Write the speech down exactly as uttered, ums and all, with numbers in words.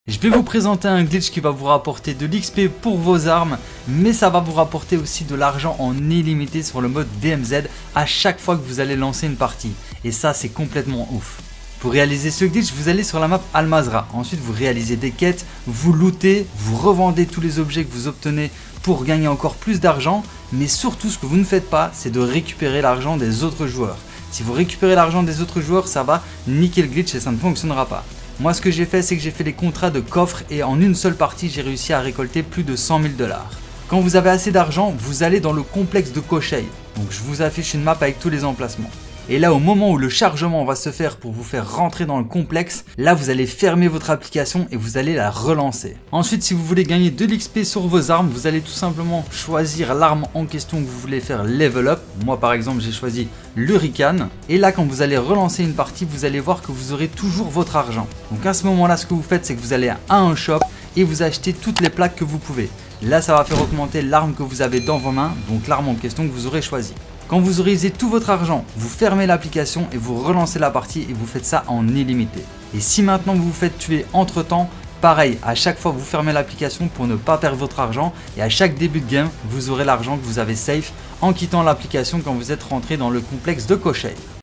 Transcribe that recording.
Je vais vous présenter un glitch qui va vous rapporter de l'X P pour vos armes, mais ça va vous rapporter aussi de l'argent en illimité sur le mode D M Z à chaque fois que vous allez lancer une partie. Et ça, c'est complètement ouf. Pour réaliser ce glitch, vous allez sur la map Al Mazrah. Ensuite, vous réalisez des quêtes, vous lootez, vous revendez tous les objets que vous obtenez pour gagner encore plus d'argent. Mais surtout, ce que vous ne faites pas, c'est de récupérer l'argent des autres joueurs. Si vous récupérez l'argent des autres joueurs, ça va niquer le glitch et ça ne fonctionnera pas. Moi, ce que j'ai fait, c'est que j'ai fait les contrats de coffre et en une seule partie, j'ai réussi à récolter plus de cent mille dollars. Quand vous avez assez d'argent, vous allez dans le complexe de Koshei. Donc, je vous affiche une map avec tous les emplacements. Et là, au moment où le chargement va se faire pour vous faire rentrer dans le complexe, là, vous allez fermer votre application et vous allez la relancer. Ensuite, si vous voulez gagner de l'X P sur vos armes, vous allez tout simplement choisir l'arme en question que vous voulez faire level up. Moi, par exemple, j'ai choisi l'Hurricane. Et là, quand vous allez relancer une partie, vous allez voir que vous aurez toujours votre argent. Donc à ce moment-là, ce que vous faites, c'est que vous allez à un shop et vous achetez toutes les plaques que vous pouvez. Là, ça va faire augmenter l'arme que vous avez dans vos mains, donc l'arme en question que vous aurez choisie. Quand vous aurez usé tout votre argent, vous fermez l'application et vous relancez la partie et vous faites ça en illimité. Et si maintenant vous vous faites tuer entre temps, pareil, à chaque fois vous fermez l'application pour ne pas perdre votre argent et à chaque début de game, vous aurez l'argent que vous avez safe en quittant l'application quand vous êtes rentré dans le complexe de Koshei.